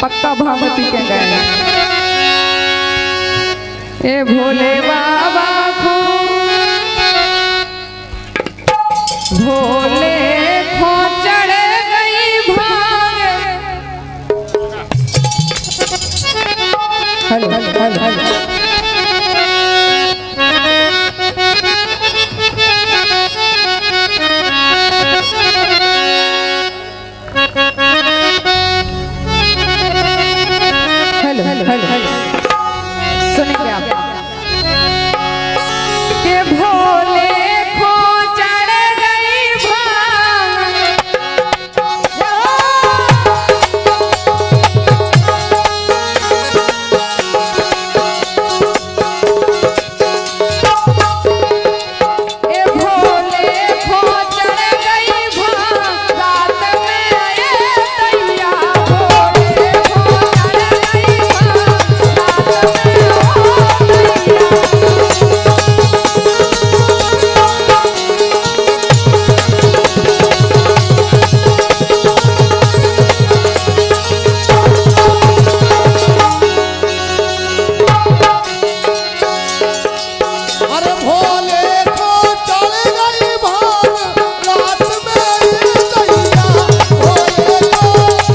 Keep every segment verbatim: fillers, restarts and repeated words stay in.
पक्का भांग पी के गए। ए भोले बाबा को भोले खो चढ़ गई भांग। Hello hello hello hello hello hello hello hello सुनेंगे आप के भोले खो चढ़ गई भांग। ए भोले खो चढ़ गई भांग रात में आए दैया। भोले खो चढ़ गई भांग रात में ओ दैया। अरे भोले को चढ़ गई भांग रात में ये दैया। भोले को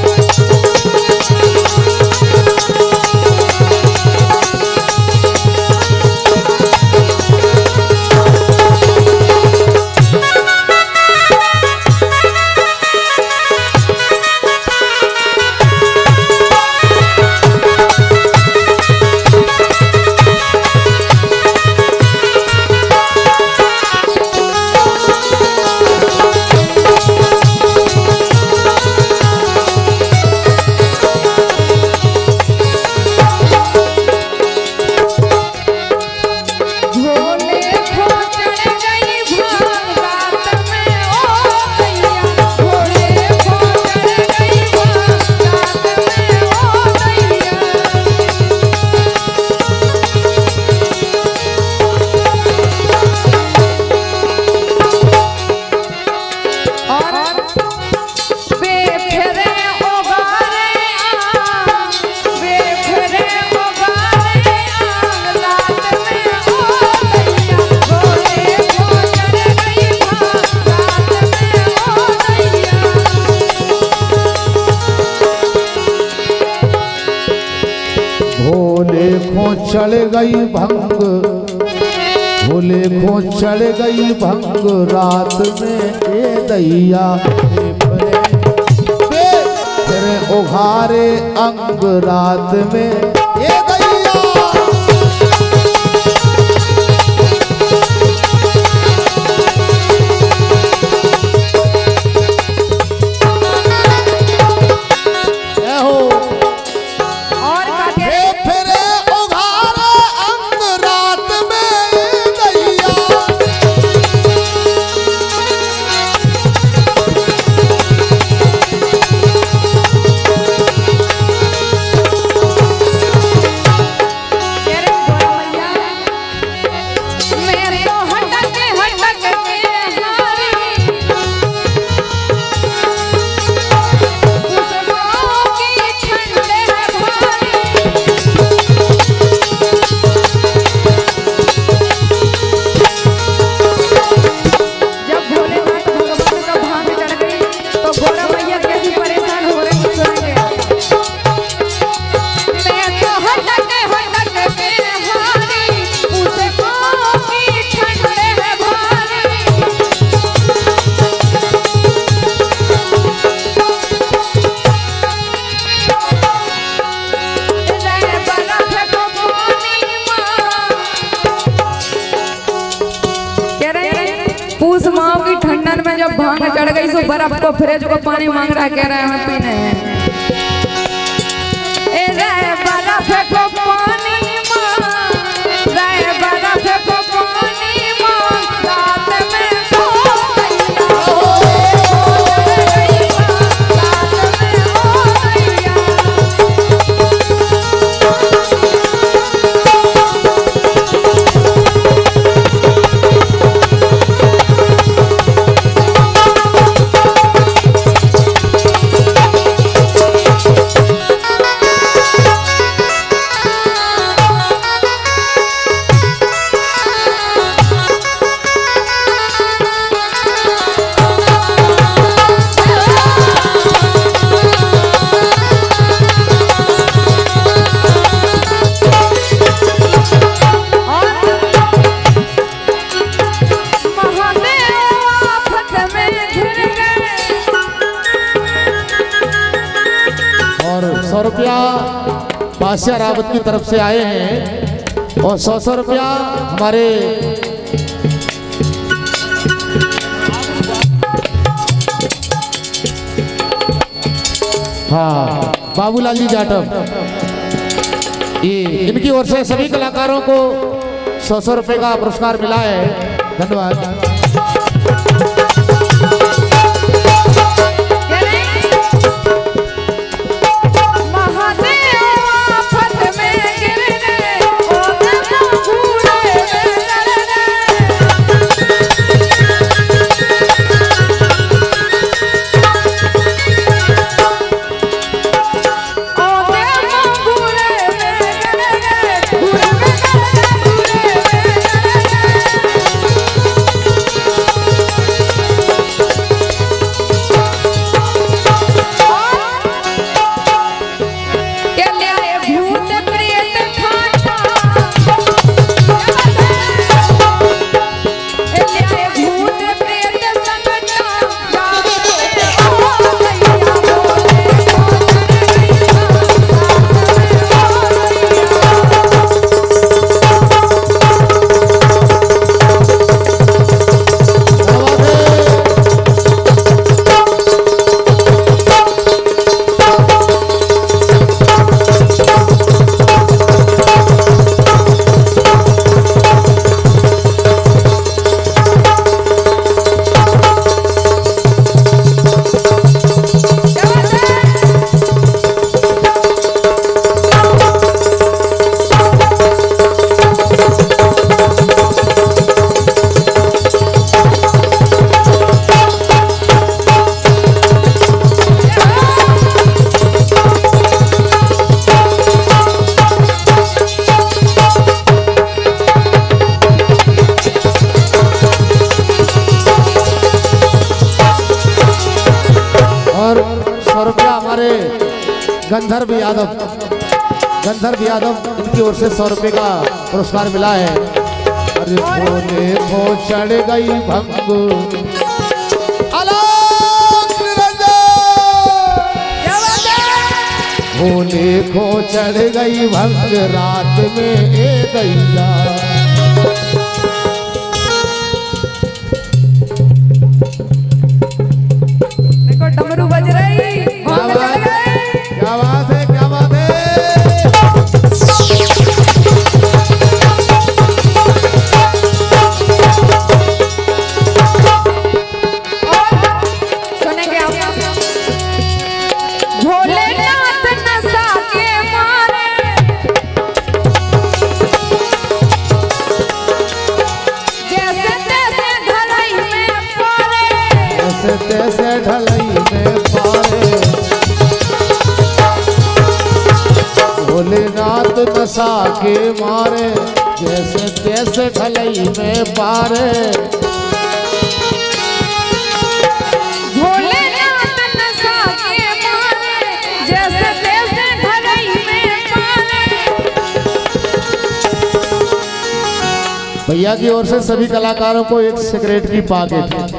भोले खो चढ़ गई भांग रात में ओ दैया। भोले खो चढ़ गई भांग रात में ओ दैया। और बेफिरे उगारे आंग, बेफिरे उगारे आंग रात में ओ दैया। भोले खो चढ़ गई भांग रात में ओ दैया। भोले को चढ़ गई भंग। भोले को चढ़ गई भंग रात में ए दैया। तेरे उघारे अंग रात में ए दैया। ए हो और का हे फिरे उघारे अंग रात में ए दैया। तेरे गोरा मैया मेरे तो हटक हटक के हारी खुशबू की ठंडे भारी। जब भोलेनाथ भगवान का भांग चढ़ गई तो गोरा मैया कैसी परेशान हो रही सुनेंगे आप। मैं तो हटक हटक के हारी खुशबू की ठंडे भारी। रे बरफ को पानी मां कह रहे हैं पूस माह की ठंडन में जब भांग चढ़ गई तो बर्फ को फ्रिज को पानी मांग रहा कह रहे हैं हमें पीने हैं। ए रे बरफ को पानी मां, रे बरफ को पानी मां रात में ओ दैया। भोले खो चढ़ गई भांग रात में ओ दैया। ए बादशाह रावत की तरफ से आए हैं और सौ सौ रुपया हमारे हाँ बाबूलाल जी जाटव, ये इनकी ओर से सभी कलाकारों को सौ सौ रुपये का पुरस्कार मिला है। धन्यवाद। गंधर्व यादव, गंधर्व यादव इनकी ओर से सौ रुपये का पुरस्कार मिला है। अरे भोले को चढ़ गई भंग भोले को चढ़ गई भंग रात में ए दैया। देखो डमरू बज रही, क्या बात है, क्या बात है। और सुनेंगे आप भोलेनाथ नशा के मारे जैसे तैसे ढलाई में पारे जैसे तैसे ढलाई में पारे भोलेनाथ नशा के मारे जैसे तैसे ढलई में पारे। भोलेनाथ नशा के मारे जैसे तैसे ढलई में पारे। भैया की ओर से सभी कलाकारों को एक सिगरेट की पैकेट।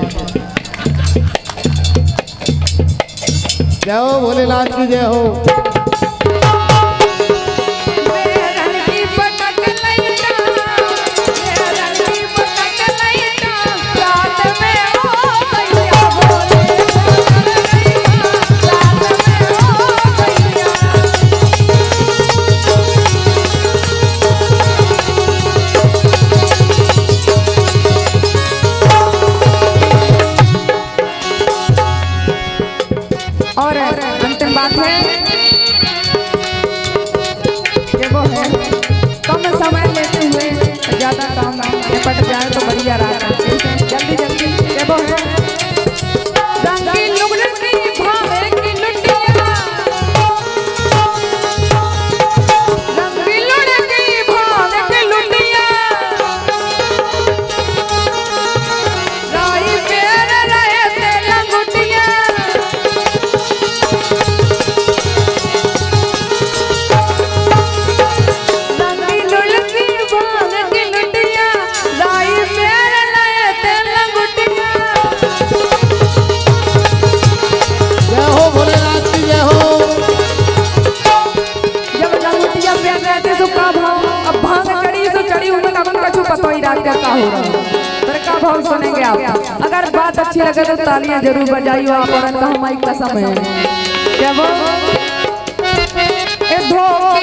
जय हो भोलेनाथ की जय हो। और अंतिम बात है कि वो है कम समय लेते हुए ज्यादा काम निपट जाए तो बढ़िया रहा। जल्दी जल्दी कि वो है रंगी लुगड़ी भावे की लुटिया रंगी लुगड़ी भावे की लुटिया राई पेर रहे ते लंगुटिया रंगी लुगड़ी भावे की लुटिया राई पेर रहे ते लंगुटिया। बात का का हो रहा है। फिर का भाव सुनेंगे आप। अगर बात अच्छी लगे तो तालियां जरूर बजाइयो आप। और का हमारी कसम है क्या वो ए धोखे